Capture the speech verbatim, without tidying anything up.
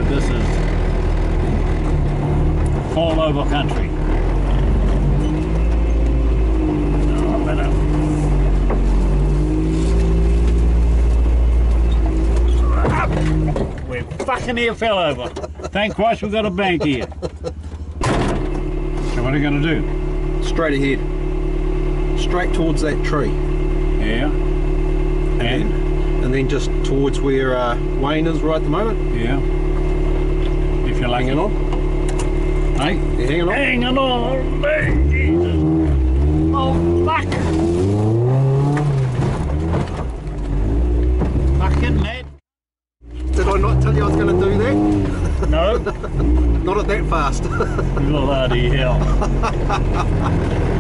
This is fall over country. Oh, better. We're fucking near fell over. Thank Christ we've got a bank here. So what are you going to do? Straight ahead. Straight towards that tree. Yeah. And? And, and then just towards where uh, Wayne is right at the moment. Yeah. If you're lucky. Hanging on. Hey? You're hanging on? Hanging on! Hey, Jesus! Oh, fuck! Fucking mad. Did I not tell you I was going to do that? No. Not at that fast. Bloody hell.